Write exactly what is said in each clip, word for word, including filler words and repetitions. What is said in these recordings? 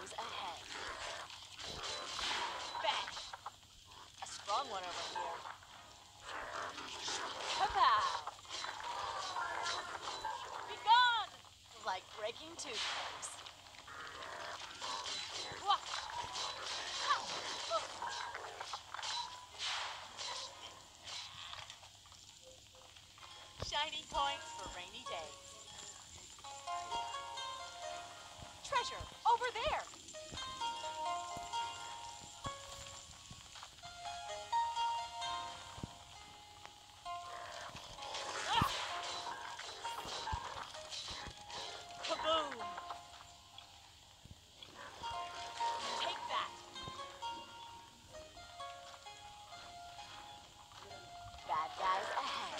Foes ahead. Bang! A strong one over here. Kapow! Be gone! Like breaking toothpicks. Wah! Ha! Oh. Shiny points for rainy days. Treasure, over there! Ah! Kaboom! Take that! Bad guys ahead.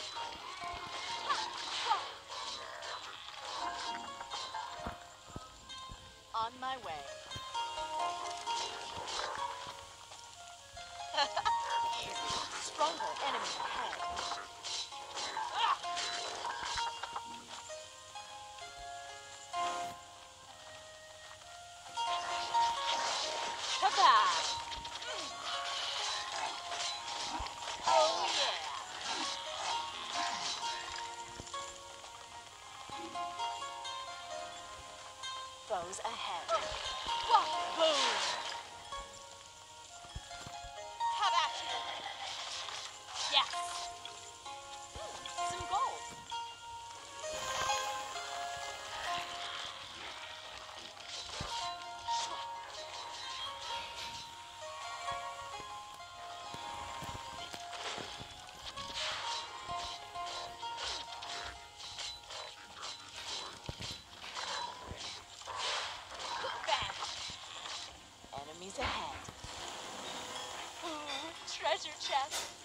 On my way. Easy. Stronger enemy ahead. Ah! Kapow! Mm. Oh yeah! Foes ahead. Whoa! Boom! How about you? Yes! Hmm, some gold. Bang! Enemies ahead. Ooh, treasure chest.